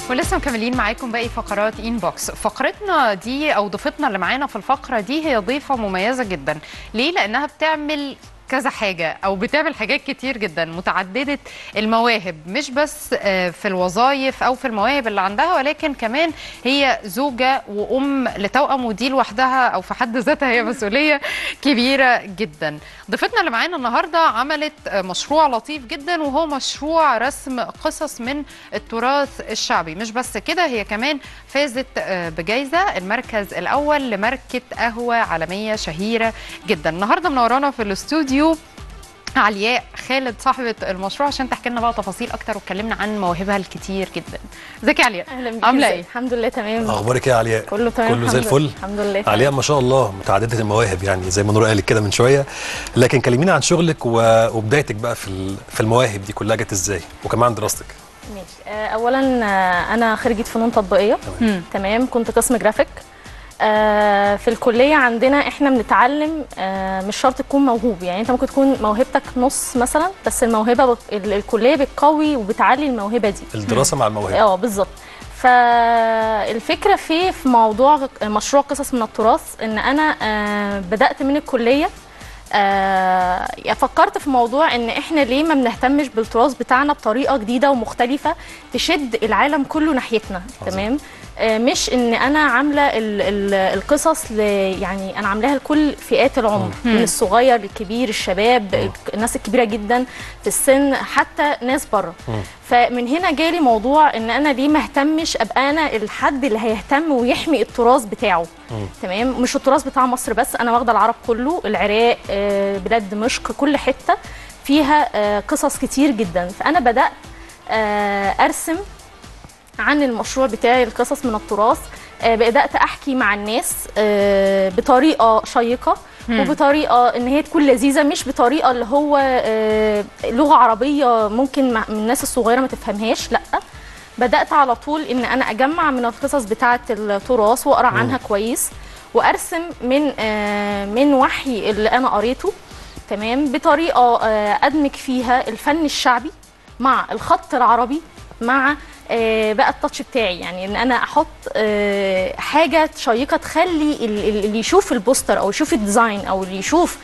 ولسه مكملين معاكم باقي فقرات انبوكس. فقرتنا دي او ضيفتنا اللي معانا في الفقره دي هي ضيفه مميزه جدا. ليه؟ لانها بتعمل كذا حاجة أو بتعمل حاجات كتير جدا متعددة المواهب، مش بس في الوظائف أو في المواهب اللي عندها، ولكن كمان هي زوجة وأم لتوأم، ودي لوحدها أو في حد ذاتها هي مسؤولية كبيرة جدا. ضيفتنا اللي معانا النهاردة عملت مشروع لطيف جدا، وهو مشروع رسم قصص من التراث الشعبي. مش بس كده، هي كمان فازت بجائزة المركز الأول لماركة قهوة عالمية شهيرة جدا. النهاردة منورانا في الاستوديو علياء خالد صاحبة المشروع عشان تحكي لنا بقى تفاصيل اكتر وتكلمنا عن مواهبها الكتير جدا. ازيك يا علياء؟ اهلا بيك. عامله ايه؟ الحمد لله تمام. اخبارك ايه يا علياء؟ كله تمام، كله زي الفل. الحمد لله. علياء ما شاء الله متعدده المواهب، يعني زي ما نور قالت كده من شويه، لكن كلمينا عن شغلك وبدايتك بقى في المواهب دي كلها جت ازاي، وكمان دراستك. ماشي. اولا انا خريجه فنون تطبيقيه. تمام. كنت قسم جرافيك. في الكليه عندنا احنا بنتعلم، مش شرط تكون موهوب، يعني انت ممكن تكون موهبتك نص مثلا، بس الموهبه الكليه بتقوي وبتعلي الموهبه دي. الدراسه مع الموهبه. بالظبط. فالفكره في موضوع مشروع قصص من التراث ان انا بدات من الكليه. فكرت في موضوع ان احنا ليه ما بنهتمش بالتراث بتاعنا بطريقه جديده ومختلفه تشد العالم كله ناحيتنا. تمام. مش ان انا عامله القصص يعني انا عاملاها لكل فئات العمر، من الصغير للكبير، الشباب، الناس الكبيره جدا في السن، حتى ناس بره. فمن هنا جالي موضوع ان انا ليه ما اهتمش ابقى انا الحد اللي هيهتم ويحمي التراث بتاعه. تمام. مش التراث بتاع مصر بس، انا واخده العرب كله، العراق، بلاد دمشق، كل حته فيها قصص كتير جدا. فانا بدات ارسم عن المشروع بتاعي القصص من التراث. بدأت أحكي مع الناس بطريقة شيقة وبطريقة إن هي تكون لذيذة، مش بطريقة اللي هو لغة عربية ممكن الناس الصغيرة ما تفهمهاش. لأ، بدأت على طول إن أنا أجمع من القصص بتاعة التراث وأقرأ عنها كويس، وأرسم من وحي اللي أنا قريته. تمام. بطريقة أدمج فيها الفن الشعبي مع الخط العربي مع بقى التاتش بتاعي، يعني ان انا احط حاجه شيقه تخلي اللي يشوف البوستر او يشوف الديزاين او اللي يشوف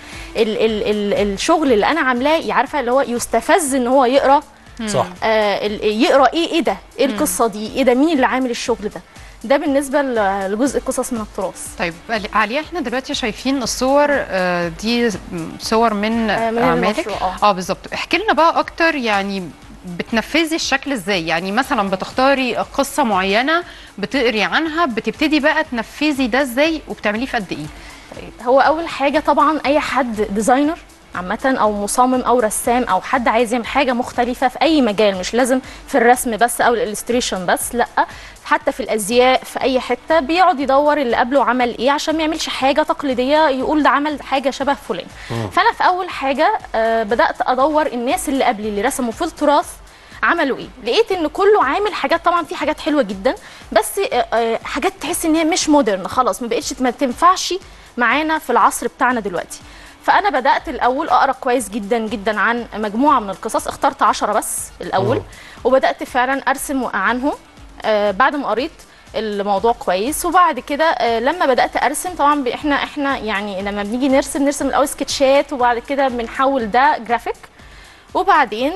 الشغل اللي انا عاملاه، عارفه اللي هو يستفز ان هو يقرا. صح. يقرا ايه ده، ايه القصه دي، ايه ده، مين اللي عامل الشغل ده. ده بالنسبه لجزء قصص من التراث. طيب علياء، احنا دلوقتي شايفين الصور دي صور من اعمالك. بالظبط. احكي لنا بقى اكتر، يعني بتنفذي الشكل ازاي؟ يعني مثلا بتختاري قصه معينه بتقري عنها، بتبتدي بقى تنفذي ده ازاي وبتعمليه في قد ايه؟ طيب، هو اول حاجه طبعا اي حد ديزاينر عامه او مصمم او رسام او حد عايز يعمل حاجه مختلفه في اي مجال، مش لازم في الرسم بس او الالستريشن بس، لا، حتى في الازياء، في اي حته بيقعد يدور اللي قبله عمل ايه عشان ما يعملش حاجه تقليديه يقول ده عمل حاجه شبه فلان. فانا في اول حاجه بدات ادور الناس اللي قبلي اللي رسموا في التراث عملوا ايه. لقيت ان كله عامل حاجات، طبعا في حاجات حلوه جدا، بس حاجات تحس ان هي مش مودرن خلاص، ما تنفعش معانا في العصر بتاعنا دلوقتي. فانا بدات الاول اقرا كويس جدا جدا عن مجموعه من القصص، اخترت 10 بس الاول، وبدات فعلا ارسم عنهم بعد ما قريت الموضوع كويس. وبعد كده لما بدات ارسم، طبعا احنا يعني لما بنيجي نرسم الاول سكتشات، وبعد كده بنحول ده جرافيك. وبعدين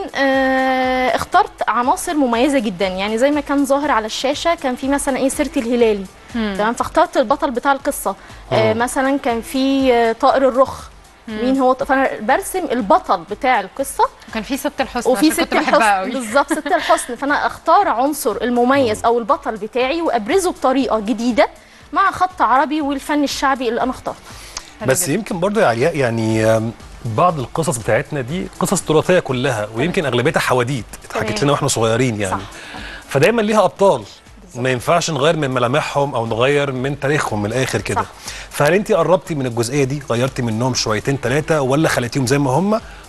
اخترت عناصر مميزه جدا، يعني زي ما كان ظاهر على الشاشه كان في مثلا سيرة الهلالي. تمام. فاخترت البطل بتاع القصه. مثلا كان في طائر الرخ. مين هو؟ فانا برسم البطل بتاع القصه. كان في ست الحسن، وفي ست الحسن بالظبط، ست الحسن. فانا اختار عنصر المميز او البطل بتاعي وابرزه بطريقه جديده مع خط عربي والفن الشعبي اللي انا اخترته. بس يمكن برضه يا علياء، يعني بعض القصص بتاعتنا دي قصص تراثيه كلها، ويمكن اغلبيتها حواديت اتحكت لنا واحنا صغيرين يعني. صح. فدايما ليها ابطال، ما ينفعش نغير من ملامحهم او نغير من تاريخهم من الاخر كده. فهل انت قربتي من الجزئيه دي، غيرتي منهم شويتين ثلاثه، ولا خليتيهم زي ما هم،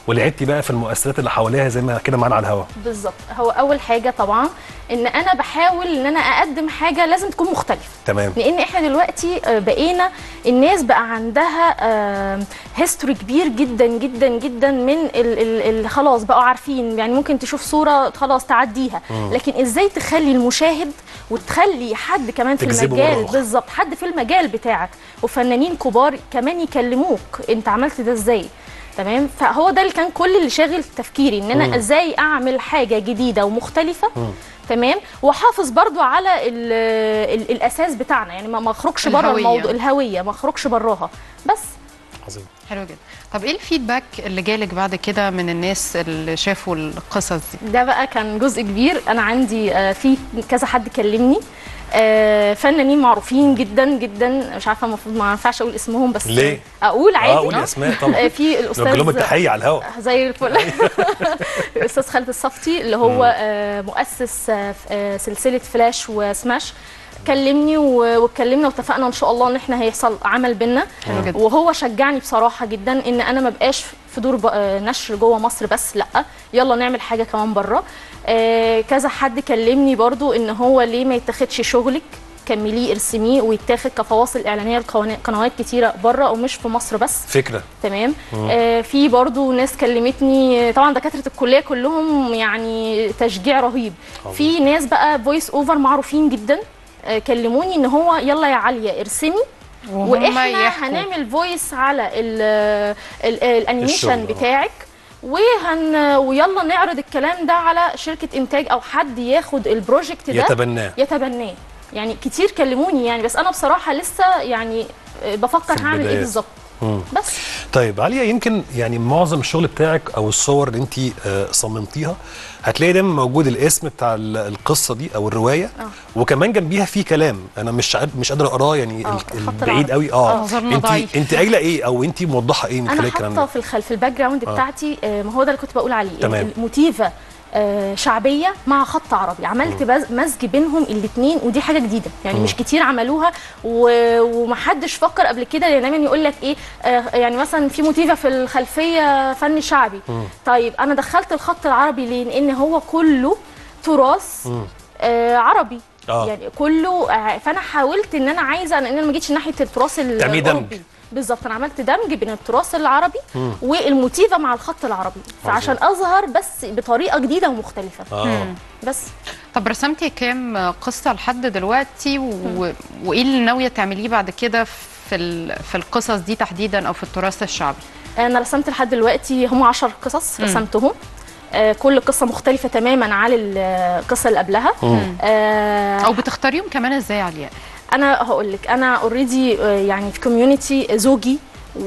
ولعبتي بقى في المؤثرات اللي حواليها زي ما كده معانا على الهوا؟ بالظبط. هو اول حاجه طبعا ان انا بحاول ان انا اقدم حاجه لازم تكون مختلفه. تمام. لان احنا دلوقتي بقينا الناس بقى عندها هيستوري كبير جدا جدا جدا من ال خلاص بقوا عارفين، يعني ممكن تشوف صوره خلاص تعديها. لكن ازاي تخلي المشاهد وتخلي حد كمان في المجال، بالظبط، حد في المجال بتاعك وفنانين كبار كمان يكلموك انت عملت ده ازاي. تمام. فهو ده اللي كان كل اللي شاغل تفكيري، ان انا ازاي اعمل حاجه جديده ومختلفه. تمام. واحافظ برضو على الاساس بتاعنا، يعني ما اخرجش بره الموضوع، الهويه ما اخرجش براها بس. عظيم. حلو جدا. طب ايه الفيدباك اللي جالك بعد كده من الناس اللي شافوا القصص دي؟ ده بقى كان جزء كبير. انا عندي في كذا حد كلمني، فنانين معروفين جدا جدا، مش عارفه المفروض ما ينفعش اقول اسمهم بس ليه؟ اقول عادي. قولي اسماء طبعا. في الاستاذ لهم التحيه على الهواء زي الفل الاستاذ خالد الصفتي اللي هو مؤسس سلسله فلاش وسماش، كلمني واتكلمنا واتفقنا ان شاء الله ان احنا هيحصل عمل بينا. وهو شجعني بصراحه جدا ان انا ما بقاش في دور نشر جوه مصر بس، لا يلا نعمل حاجه كمان بره. كذا حد كلمني برضو ان هو ليه ما يتاخدش شغلك كمليه ارسميه ويتاخد كفواصل اعلانيه لقنوات كتيره بره ومش في مصر بس. فكره. تمام. في برضو ناس كلمتني، طبعا دكاتره الكليه كلهم يعني تشجيع رهيب. في ناس بقى فويس اوفر معروفين جدا كلموني ان هو يلا يا عاليه ارسمي واحنا هنعمل فويس على الانيميشن بتاعك ويلا نعرض الكلام ده على شركه انتاج او حد ياخد البروجكت ده يتبناه. يعني كتير كلموني يعني، بس انا بصراحه لسه يعني بفكر هعمل ايه بالظبط. بس طيب عليا، يمكن يعني معظم الشغل بتاعك او الصور اللي انت صممتيها هتلاقي دايما موجود الاسم بتاع القصه دي او الروايه، وكمان جنبيها في كلام انا مش قادر اقراه يعني بعيد قوي. انت قايله ايه او انت موضحه ايه من خلال الكلام ده؟ انا حاطه في في الباك جراوند بتاعتي ما هو ده اللي كنت بقول عليه. الموتيفه شعبيه مع خط عربي، عملت مزج بينهم الاثنين ودي حاجه جديده يعني مش كتير عملوها ومحدش فكر قبل كده. لان دايما يقول لك ايه يعني مثلا في موتيفه في الخلفيه فن شعبي. طيب انا دخلت الخط العربي ليه؟ لان هو كله تراث عربي يعني كله. فانا حاولت ان انا عايزه ان انا ما جيتش ناحيه التراث الاوروبي بالظبط. انا عملت دمج بين التراث العربي والموتيفه مع الخط العربي فعشان اظهر بس بطريقه جديده ومختلفه. بس طب رسمتي كام قصه لحد دلوقتي وايه اللي ناويه تعمليه بعد كده في القصص دي تحديدا او في التراث الشعبي؟ انا رسمت لحد دلوقتي هم 10 قصص رسمتهم. كل قصه مختلفه تماما عن القصه اللي قبلها. او بتختاريهم كمان ازاي علياء؟ انا هقول لك، انا اوريدي يعني في كوميونتي زوجي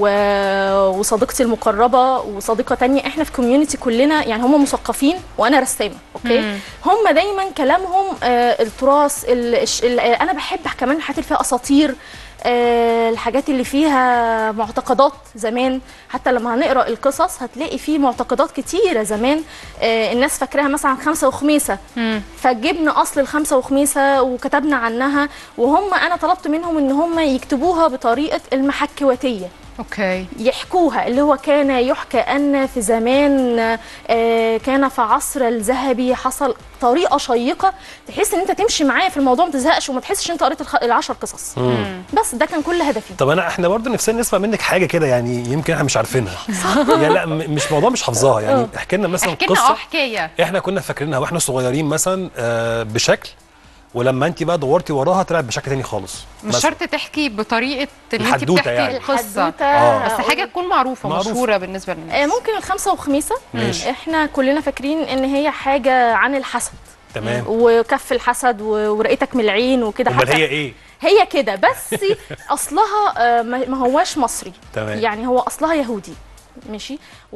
وصديقتي المقربه وصديقه تانية، احنا في كوميونتي كلنا يعني هم مثقفين وانا رسامه. اوكي. هم دايما كلامهم التراث انا بحب كمان الحاجات اللي فيها اساطير، الحاجات اللي فيها معتقدات زمان. حتى لما هنقرا القصص هتلاقي فيه معتقدات كتيره زمان الناس فاكراها مثلا خمسه وخميسه، فجبنا اصل الخمسه وخميسه وكتبنا عنها. وهم انا طلبت منهم ان هم يكتبوها بطريقه المحكواتيه. اوكي. يحكوها اللي هو كان يحكى ان في زمان كان في عصر الذهبي حصل، طريقه شيقه تحس ان انت تمشي معايا في الموضوع ما تزهقش وما تحسش انت قريت ال10 قصص. بس ده كان كل هدفي. طب احنا برضه نفسنا نسمع منك حاجه كده يعني يمكن احنا مش عارفينها. يعني لا مش موضوع مش حافظاها يعني. احكي لنا مثلا قصه حكايه احنا كنا فاكرينها واحنا صغيرين مثلا بشكل، ولما انت بقى دورتي وراها طلعت بشكل تاني خالص. مش شرط تحكي بطريقه ان انت بتحكي يعني القصه بس حاجه تكون معروفه مشهوره بالنسبه للناس. ممكن الخمسه وخميسه. احنا كلنا فاكرين ان هي حاجه عن الحسد. تمام. وكف الحسد ورقتك من العين وكده. امال هي ايه؟ هي كده بس اصلها ما هواش مصري. تمام. يعني هو اصلها يهودي. ماشي.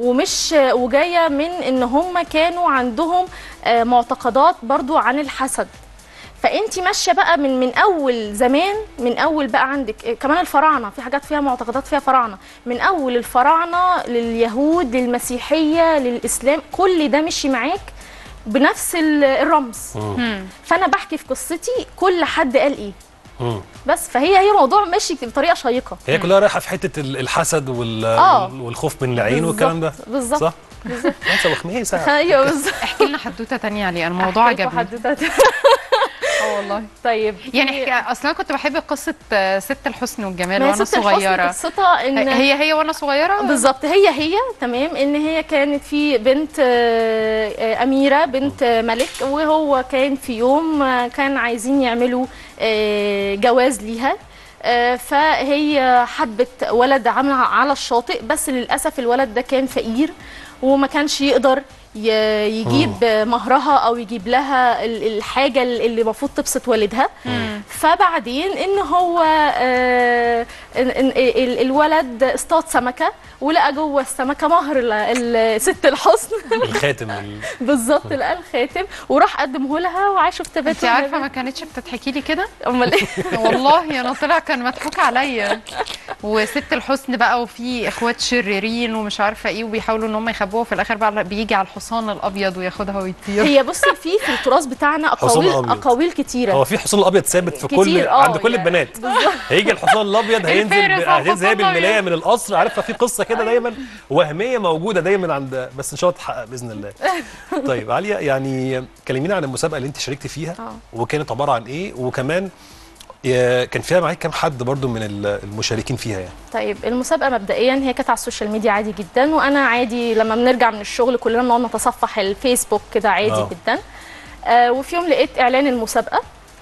وجايه من ان هم كانوا عندهم معتقدات برضو عن الحسد. فانت ماشيه بقى من اول زمان، من اول بقى عندك كمان الفراعنه، في حاجات فيها معتقدات فيها فراعنه، من اول الفراعنه لليهود للمسيحيه للاسلام، كل ده مشي معاك بنفس الرمز. فانا بحكي في قصتي كل حد قال ايه. بس فهي موضوع ماشي بطريقه شيقه. هي كلها رايحه في حته الحسد والخوف من العين والكلام ده. بالظبط. انسه وخميسه. ايوه بالظبط. احكي لنا حدوته تانية عليه، الموضوع أحكي لكم عجبني. حدوتة. والله. طيب يعني اصلا كنت بحب قصه ست الحسن والجمال ما هي وانا ست الحسن صغيره. قصتها ان هي وانا صغيره بالظبط هي تمام، ان هي كانت في بنت اميره بنت ملك، وهو كان في يوم كان عايزين يعملوا جواز ليها. فهي حبت ولد عامله على الشاطئ، بس للاسف الولد ده كان فقير وما كانش يقدر يجيب مهرها او يجيب لها الحاجه اللي المفروض تبسط والدها. فبعدين ان هو الولد اصطاد سمكه ولقى جوه السمكه مهر ست الحسن. الخاتم بالظبط، لقى الخاتم وراح قدمه لها وعاشوا في تبات. انت عارفه ما كانتش بتتحكي لي كده. امال ايه؟ والله انا طلع كان مضحوك عليا. وست الحسن بقى وفي اخوات شريرين ومش عارفه ايه وبيحاولوا ان هم يخبوها، في الاخر بقى بيجي على الحصان الابيض وياخدها ويطير. هي بصي في التراث بتاعنا اقاويل كتيره. هو في حصان الابيض ثابت في كل عند كل البنات. هيجي الحصان الابيض هينزل هي بالملايه من القصر، عارفه في قصه كده دايما وهميه موجوده دايما عند، بس ان شاء الله تتحقق باذن الله. طيب عليا، يعني كلمينا عن المسابقه اللي انت شاركتي فيها وكانت عباره عن ايه، وكمان كان فيها معاك كام حد برضو من المشاركين فيها يعني؟ طيب المسابقه مبدئيا هي كانت على السوشيال ميديا عادي جدا، وانا عادي لما بنرجع من الشغل كلنا بنقعد نتصفح الفيسبوك كده عادي جدا. وفي يوم لقيت اعلان المسابقه،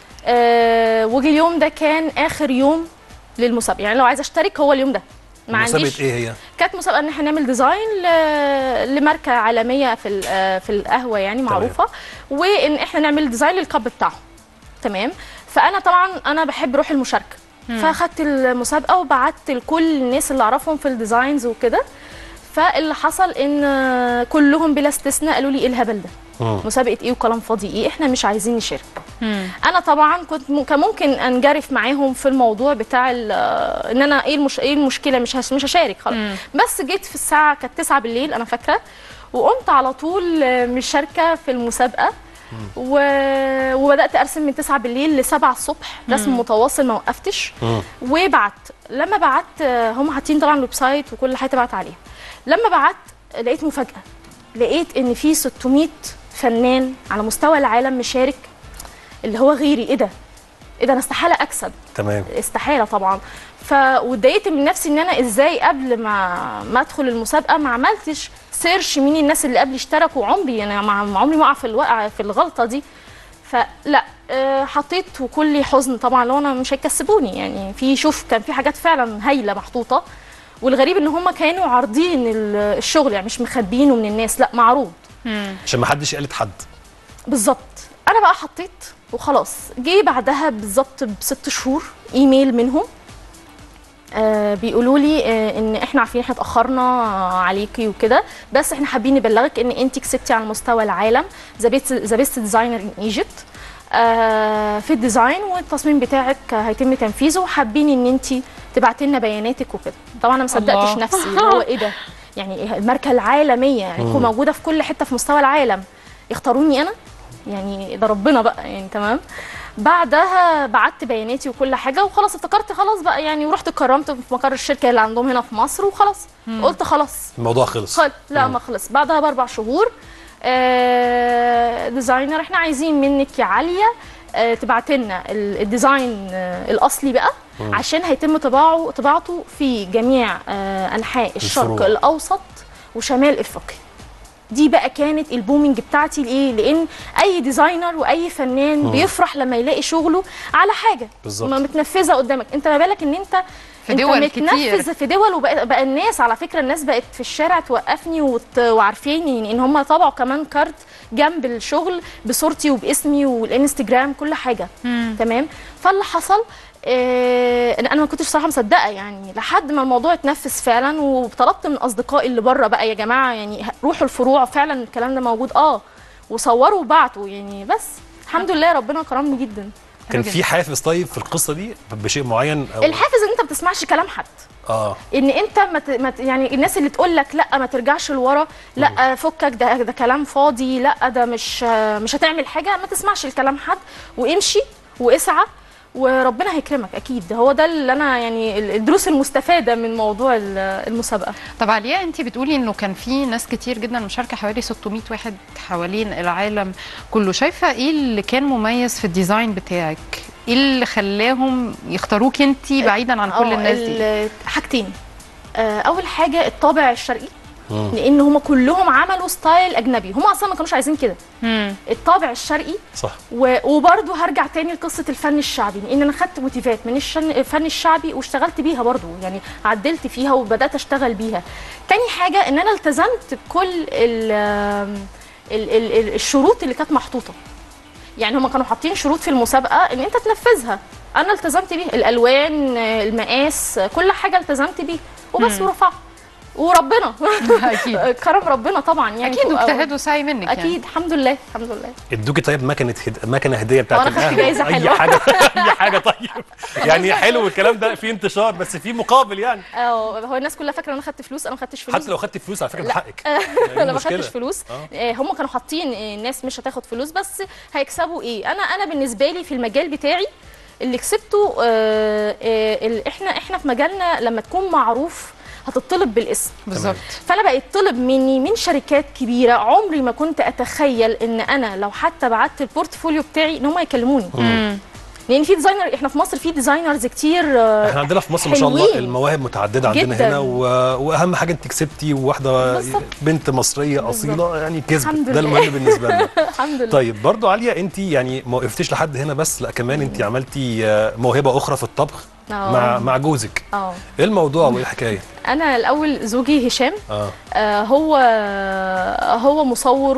وجي اليوم ده كان اخر يوم للمسابقه، يعني لو عايزه اشترك هو اليوم ده. مسابقه ايه هي؟ كانت مسابقه ان احنا نعمل ديزاين لماركه عالميه في القهوه يعني معروفه، وان احنا نعمل ديزاين للكاب بتاعهم. تمام. فانا طبعا انا بحب روح المشاركه، فاخدت المسابقه وبعت لكل الناس اللي اعرفهم في الديزاينز وكده. فاللي حصل ان كلهم بلا استثناء قالوا لي ايه الهبل ده؟ مسابقه ايه وكلام فاضي ايه، احنا مش عايزين نشارك. انا طبعا كنت ممكن انجرف معاهم في الموضوع بتاع ان انا ايه المشكله، مش هشارك خلاص. بس جيت في الساعه كانت 9 بالليل انا فاكره، وقمت على طول مشاركه في المسابقه. وبدات ارسم من 9 بالليل ل 7 الصبح، رسم متواصل ما وقفتش. وبعت، لما بعت هم حاطين طبعا الويب سايت وكل حاجه تبعت عليها. لما بعت لقيت مفاجاه، لقيت ان في 600 فنان على مستوى العالم مشارك، اللي هو غيري. ايه ده انا استحاله اكسب. تمام. استحاله طبعا. واتضايقت من نفسي ان انا ازاي قبل ما ادخل المسابقه ما عملتش سيرش مين الناس اللي قبل اشتركوا. عمري انا عمري ما اقع في الغلطه دي. فلا حطيت وكل حزن طبعا لو انا مش هيكسبوني يعني. كان في حاجات فعلا هايله محطوطه، والغريب ان هم كانوا عارضين الشغل، يعني مش مخبيينه من الناس، لا معروض عشان ما حدش يقلد حد. بالظبط. انا بقى حطيت وخلاص. جه بعدها بالظبط ب6 شهور ايميل منهم بيقولوا لي ان احنا عارفين احنا اتاخرنا عليكي وكده، بس احنا حابين نبلغك ان انت كسبتي على مستوى العالم ذا بيست ديزاينر ان ايجيبت في الديزاين، والتصميم بتاعك هيتم تنفيذه، وحابين ان انت تبعتي لنا بياناتك وكده. طبعا انا ما صدقتش نفسي، اللي هو ايه ده يعني الماركه العالميه يعني تكون موجوده في كل حته في مستوى العالم يختاروني انا يعني، ده ربنا بقى يعني. تمام. بعدها بعت بياناتي وكل حاجه وخلاص، افتكرت خلاص بقى يعني، ورحت اتكرمت في مقر الشركه اللي عندهم هنا في مصر وخلاص. قلت خلاص الموضوع خلص. لا ما خلص. بعدها ب4 شهور ديزاينر احنا عايزين منك يا عاليه تبعتي لنا الديزاين الاصلي بقى، عشان هيتم طباعته في جميع انحاء الشرق الاوسط وشمال افريقيا. دي بقى كانت البومينج بتاعتي. ليه؟ لان اي ديزاينر واي فنان بيفرح لما يلاقي شغله على حاجه متنفذه قدامك. انت ما بالك ان انت في دول كتير، في دول. وبقى الناس على فكره، الناس بقت في الشارع توقفني وعارفين ان هم طبعوا كمان كارت جنب الشغل بصورتي وباسمي والانستجرام كل حاجه. تمام. فاللي حصل انا ما كنتش صراحه مصدقه يعني، لحد ما الموضوع اتنفذ فعلا. وطلبت من اصدقائي اللي بره بقى يا جماعه يعني روحوا الفروع، فعلا الكلام ده موجود وصوروا وبعتوا يعني. بس الحمد لله ربنا كرمني جدا. كان في حافز طيب في القصه دي بشيء معين أو؟ الحافز ان انت ما بتسمعش كلام حد. ان انت يعني الناس اللي تقول لك لا ما ترجعش لورا، لا فكك ده كلام فاضي، لا ده مش هتعمل حاجه، ما تسمعش الكلام حد وامشي واسعى وربنا هيكرمك اكيد. هو ده اللي انا يعني الدروس المستفاده من موضوع المسابقه. طب علياء، انت بتقولي انه كان في ناس كتير جدا مشاركه، حوالي 600 واحد حوالين العالم كله، شايفه ايه اللي كان مميز في الديزاين بتاعك؟ ايه اللي خلاهم يختاروك انت بعيدا عن كل الناس دي؟ حاجتين. اول حاجه الطابع الشرقي، لان هم كلهم عملوا ستايل اجنبي، هم اصلا ما كانوش عايزين كده. الطابع الشرقي صح. وبرده هرجع تاني لقصه الفن الشعبي، لان انا خدت موتيفات من الفن الشعبي واشتغلت بيها برده، يعني عدلت فيها وبدات اشتغل بيها. تاني حاجه ان انا التزمت بكل الشروط اللي كانت محطوطه. يعني هم كانوا حاطين شروط في المسابقه ان انت تنفذها، انا التزمت بيها، الالوان، المقاس، كل حاجه التزمت بيها وبس ورفعت. وربنا اكيد كرم ربنا طبعا، يعني اكيد واجتهاد وسعي منك اكيد يعني. الحمد لله الحمد لله. ادوكي طيب مكنه هديه بتاعت انا خدت جايزه اي حلوه. حاجه اي حاجه طيب يعني حلو الكلام ده، فيه انتشار بس فيه مقابل يعني. هو الناس كلها فاكره انا خدت فلوس، انا ما خدتش فلوس. حتى لو خدت فلوس على فكره ده حقك. انا ما خدتش فلوس. هم كانوا حاطين الناس مش هتاخد فلوس بس هيكسبوا ايه. انا بالنسبه لي في المجال بتاعي اللي كسبته احنا في مجالنا لما تكون معروف هتطلب بالاسم بالظبط. فانا بقى يطلب مني من شركات كبيره، عمري ما كنت اتخيل ان انا لو حتى بعت البورتفوليو بتاعي ان هم يكلموني. لان في ديزاينر، احنا في مصر في ديزاينرز كتير. احنا عندنا في مصر ما شاء الله المواهب متعدده عندنا جداً. هنا واهم حاجه انت كسبتي، وواحده بنت مصريه اصيله يعني كسبت، ده المهم بالنسبه لنا. الحمد لله. طيب برضو عليا، انت يعني ما وقفتيش لحد هنا بس، لا كمان انت عملتي موهبه اخرى في الطبخ مع جوزك. ايه الموضوع وايه الحكايه؟ انا الاول زوجي هشام هو مصور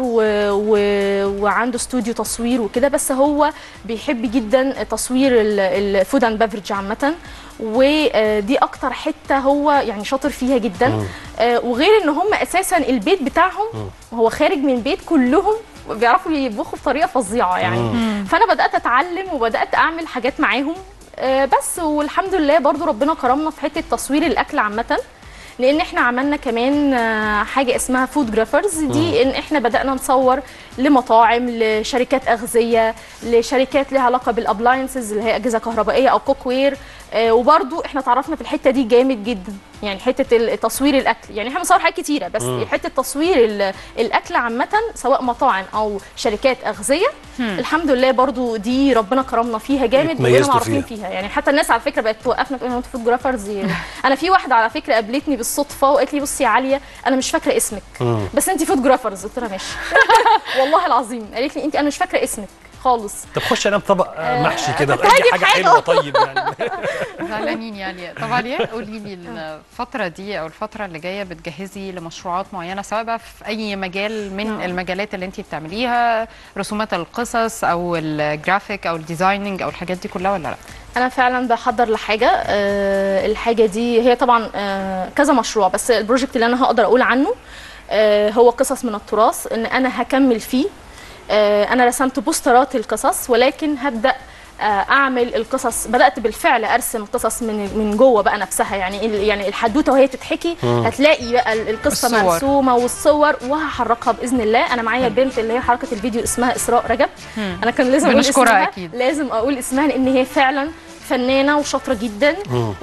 وعنده استوديو تصوير وكده، بس هو بيحب جدا تصوير الفود اند بافرج عامه، ودي اكتر حته هو يعني شاطر فيها جدا. وغير ان هم اساسا البيت بتاعهم هو خارج من بيت كلهم بيعرفوا يطبخوا بطريقه فظيعه يعني. فانا بدات اتعلم وبدات اعمل حاجات معاهم بس، والحمد لله برضو ربنا كرمنا في حته تصوير الاكل عامه، لان احنا عملنا كمان حاجه اسمها فود جرافرز. دي ان احنا بدانا نصور لمطاعم، لشركات اغذيه، لشركات لها علاقه بالابلاينسز اللي هي اجهزه كهربائيه او كوك وير. وبرضو احنا تعرفنا في الحته دي جامد جدا، يعني حته تصوير الاكل. يعني احنا بنصور حاجات كتيره بس حته تصوير الاكل عامه سواء مطاعم او شركات اغذيه الحمد لله برضو دي ربنا كرمنا فيها جامد وبقينا معروفين فيها. يعني حتى الناس على فكره بقت توقفنا تقول انتوا فود جرافرز. انا في واحده على فكره قابلتني بالصدفه وقالت لي بصي يا عاليه انا مش فاكره اسمك بس انت فود جرافرز. قلت لها ماشي والله العظيم. قالت لي انت انا مش فاكره اسمك خالص. طب خش انام طبق محشي كده اي حاجه حلوه طيب يعني. زعلانين يعني. طب علياء قولي لي الفتره دي او الفتره اللي جايه بتجهزي لمشروعات معينه سواء بقى في اي مجال من المجالات اللي انت بتعمليها، رسومات القصص او الجرافيك او الديزايننج او الحاجات دي كلها ولا لا؟ انا فعلا بحضر لحاجه. الحاجه دي هي طبعا كذا مشروع، بس البروجكت اللي انا هقدر اقول عنه هو قصص من التراث، ان انا هكمل فيه. انا رسمت بوسترات القصص ولكن هبدا اعمل القصص. بدات بالفعل ارسم قصص من جوه بقى نفسها، يعني الحدوته وهي تتحكي هتلاقي بقى القصه مرسومه والصور، وهحركها باذن الله. انا معايا بنت اللي هي حركه الفيديو اسمها اسراء رجب. انا كان لازم اقول اسمها أكيد. لازم اقول اسمها لان هي فعلا فنانه وشاطره جدا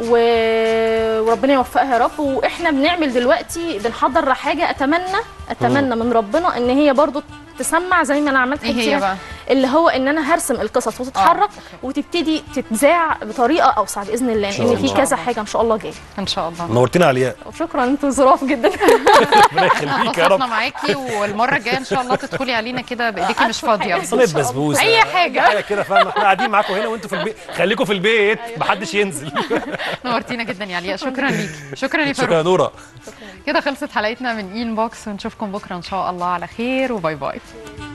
وربنا يوفقها يا رب. واحنا بنعمل دلوقتي بنحضر لحاجه اتمنى من ربنا ان هي برضو تسمع زي ما انا عملت. ايه هي بقى؟ اللي هو ان انا هرسم القصص وتتحرك وتبتدي تتذاع بطريقه اوسع باذن الله، لان في كذا حاجه ان شاء الله جايه. ان شاء الله. نورتينا علياء. شكرا، انتوا ظراف جدا. ربنا يخليك يا رب. معاكي، والمره الجايه ان شاء الله تدخلي علينا كده بايديكي مش فاضيه. صينيه بسبوسه اي حاجه كده فاهمه. احنا قاعدين معاكم هنا وانتوا في البيت، خليكم في البيت محدش ينزل. نورتينا جدا يا علياء. شكرا ليكي. شكرا يا فاروق. شكرا يا نوره. كده خلصت حلقتنا من إنبوكس، ونشوفكم بكره ان شاء الله على خير، وباي باي.